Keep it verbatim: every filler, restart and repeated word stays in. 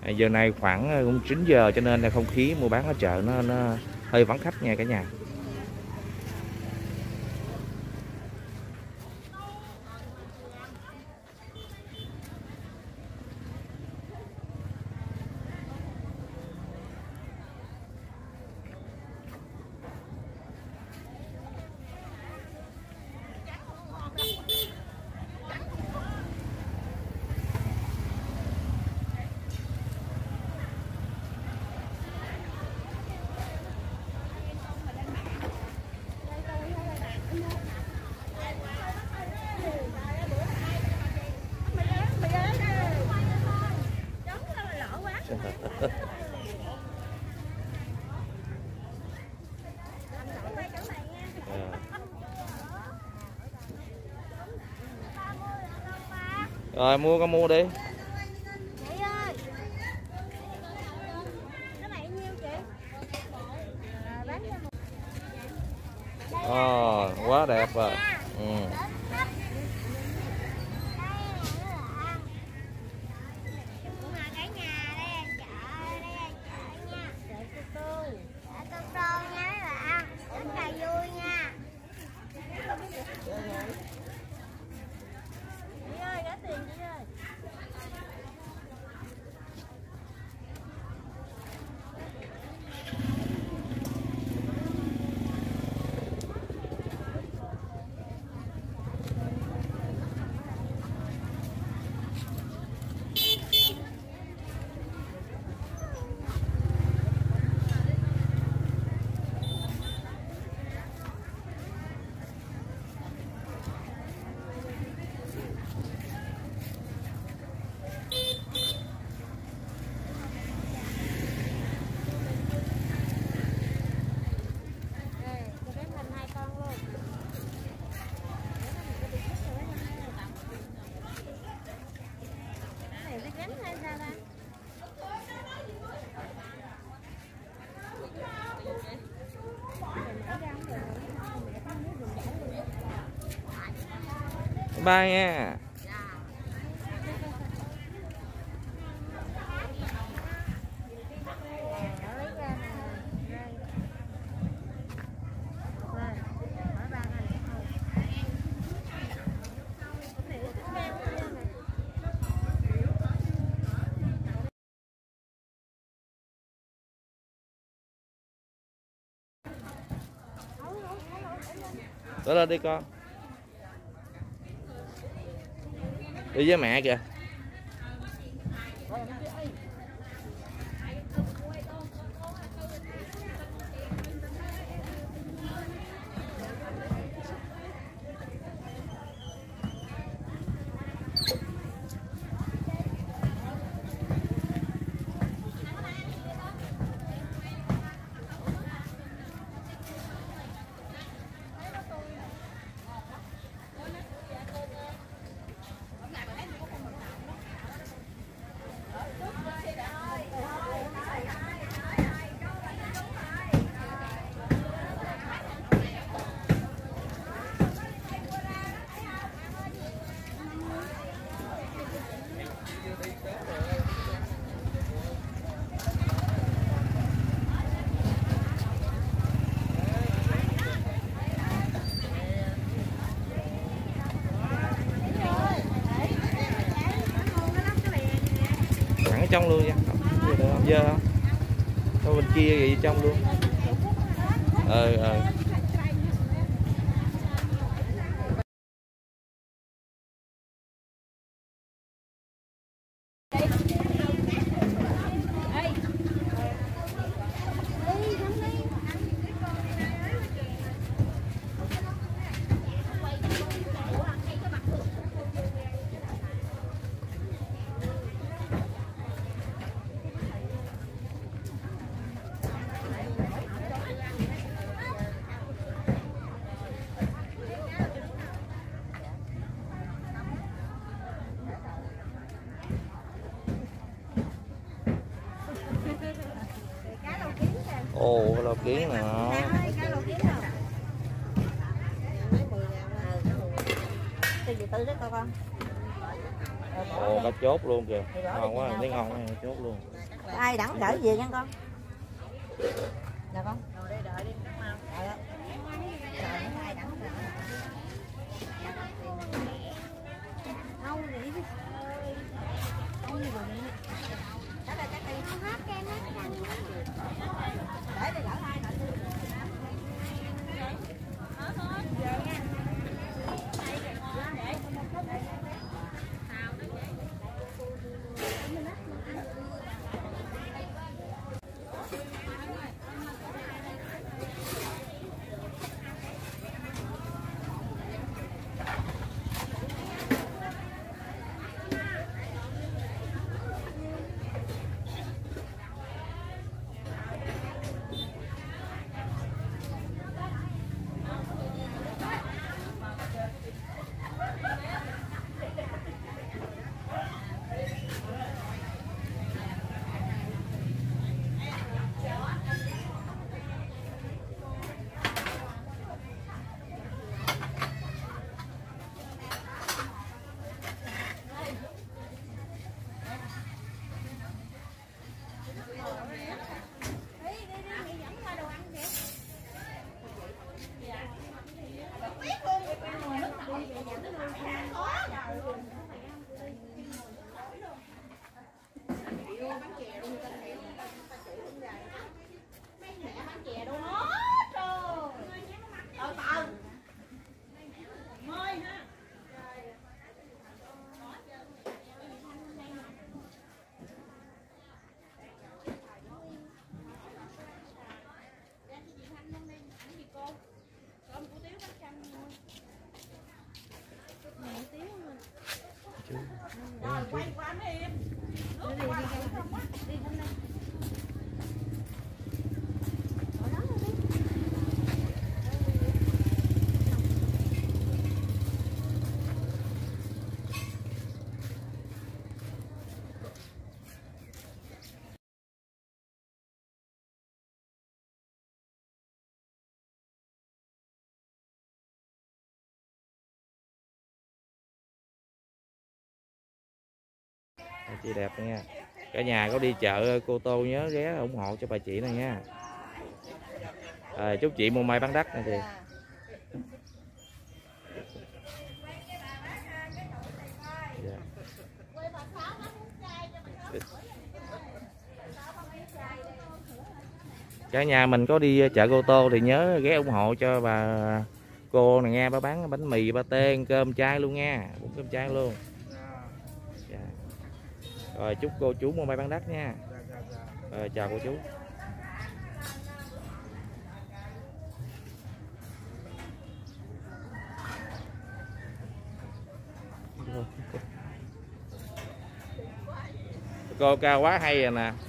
Giờ này khoảng cũng chín giờ cho nên là không khí mua bán ở chợ nó, nó hơi vắng khách nha cả nhà. Rồi mua con mua đi. Ồ, quá đẹp rồi. Ừ. Bye nha. Tới lên đi con. Đi với mẹ kìa. Trong luôn nha, không dơ không? Thôi bên kia vậy trong luôn. Ờ ờ. Ồ, cái lô kiến nè. Từ từ đó con. Ồ, cá chốt luôn kìa, ngon quá, thấy ngon quá, chốt luôn. Ai đẳng đỡ gì nha con. Nè con. Rồi đây đợi đi cắt mau. Đợi đó. Rồi ai đẳng đỡ. Đâu vậy? Đâu vậy? Đó là chắc đi hết kem á. Để đi đỡ hai đợi. Rồi quay qua anh Hiệp. Nước đi qua không á. Đi trong đây. Ở đó đi. Chị đẹp nha. Cả nhà có đi chợ Cô Tô nhớ ghé ủng hộ cho bà chị này nha. À, chúc chị mua may bán đắt nè chị. Dạ. Cả nhà mình có đi chợ Cô Tô thì nhớ ghé ủng hộ cho bà cô này nghe, bà bán bánh mì ba tê, cơm chay luôn nha, bún cơm chay luôn. Dạ. Rồi chúc cô chú mua may bán đắt nha. Rồi chào cô chú. Cô cao quá hay rồi nè.